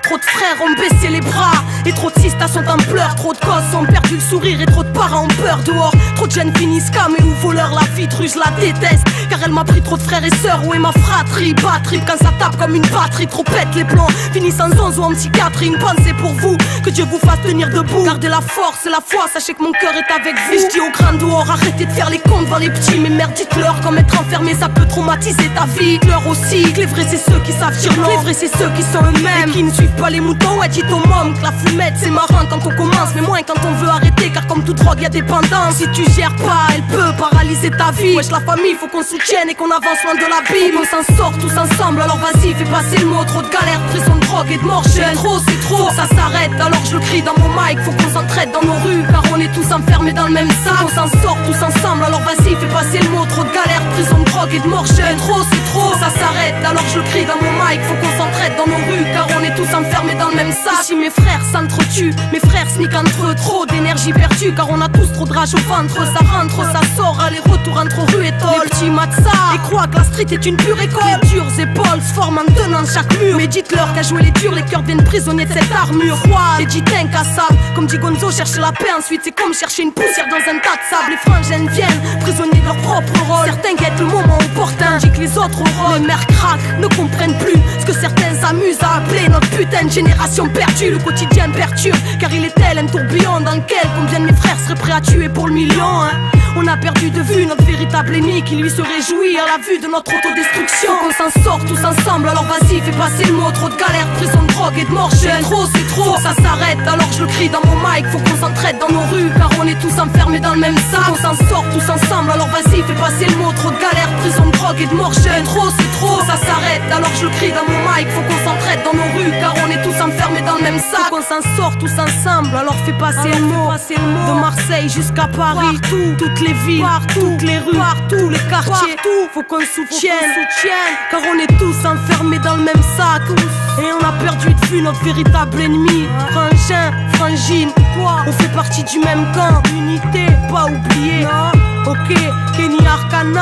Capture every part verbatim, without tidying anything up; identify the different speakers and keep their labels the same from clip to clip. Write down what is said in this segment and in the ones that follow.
Speaker 1: trop de frères ont baissé les bras. Et trop de sistas sont en pleurs. Trop de gosses ont perdu le sourire et trop de parents ont peur dehors. Trop de jeunes finissent camés ou voleurs. La vie de rue, je la déteste car elle m'a pris trop de frères et sœurs. Où est ma fratrie? Batterie quand ça tape comme une batterie. Trop pète les plans, finissent en zonzo en psychiatrie. Une pensée pour vous, que Dieu vous fasse tenir debout. Gardez la force et la foi, sachez que mon cœur est avec vous. Et je dis aux grands dehors, arrêtez de faire les comptes devant les petits. Mais merde, dites-leur comme être enfermé ça peut traumatiser ta vie. Dites-leur aussi que les vrais c'est ceux qui savent dire non. Les vrais c'est ceux qui sont eux-mêmes et qui ne suivent pas les moutons. Ouais, dites aux mômes que la fumette c'est marrant quand on commence, mais moins quand on veut arrêter. Car comme toute drogue y'a dépendance. Si tu gères pas, elle peut paralyser ta vie. Wesh la famille, faut qu'on soutienne et qu'on avance loin de la Bible. On s'en sort tous ensemble, alors vas-y fais passer le mot. Trop de galères, de prison, de drogue et de mort jeune. Trop c'est trop, faut que ça s'arrête, alors je le crie dans mon mic. Faut qu'on s'entraide dans nos rues, car on est tous enfermés dans le même sac. On s'en sort tous ensemble, alors vas-y fais passer le mot. Trop de galères, de prison, de drogue et de mort jeune. Trop c'est trop, ça s'arrête, alors je le crie dans mon mic. Faut qu'on s'entraide dans nos rues, car on est tous enfermés dans le même sac. Si mes frères s'entretuent, mes frères sneak entre eux. Trop d'énergie perdue, car on a tous trop de rage au ventre. Ça rentre, ça sort, aller-retour entre rue et tôle. Les petits matent ça et croient que la street est une pure école. Les dures épaules se forment en tenant chaque mur. Mais dites-leur qu'à jouer les durs, les cœurs deviennent prisonniers de cette armure. Froide et dit incassable, comme dit Gonzo, chercher la paix. Ensuite c'est comme chercher une poussière dans un tas de sable. Les frangins viennent, prisonniers de leur propre rôle. Certains guettent le moment opportun, dit que les autres rôles. Les mères craquent, ne comprennent plus ce que certains s'amusent à appeler notre putain de génération perdue. Le quotidien perturbe, car il est tel un tourbillon dans lequel combien de mes frères seraient prêts à tuer pour le million, hein. On a perdu de vue notre véritable ennemi qui lui se réjouit à la vue de notre autodestruction. On s'en sort tous ensemble, alors vas-y fais passer le mot. Trop de galères, de prison, de drogue et de mort jeune. Trop c'est trop, ça s'arrête, alors je le crie dans mon mic. Faut qu'on s'entraide dans nos rues, car on est tous enfermés dans le même sac. On s'en sort tous ensemble, alors vas-y fais passer le mot. Trop de galères, de prison, de drogue et de mort jeune. Trop c'est trop, ça s'arrête, alors je le crie dans mon mic. Faut qu'on s'entraide dans nos rues, car on est tous enfermés dans le même sac. Faut qu'on s'en sort tous ensemble, alors fais passer le mot. De Marseille jusqu'à Paris, partout, toutes les villes, partout, toutes les rues, partout, les quartiers, partout. Faut qu'on soutienne, soutienne, car on est tous enfermés dans le même sac. Et on a perdu de vue notre véritable ennemi. Frangin, frangine, quoi? On fait partie du même camp. Unité, pas oublier. Ok, Kenny Arcana,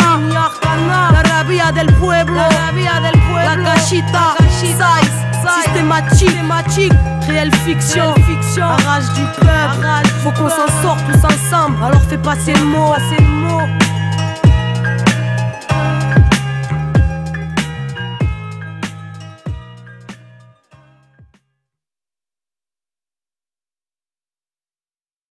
Speaker 1: la rabia del pueblo, la cachita, size, systématique, systématique, réelle fiction, fiction, rage du peuple. Faut qu'on s'en sorte tous ensemble, alors fais passer le mot, passer le mot.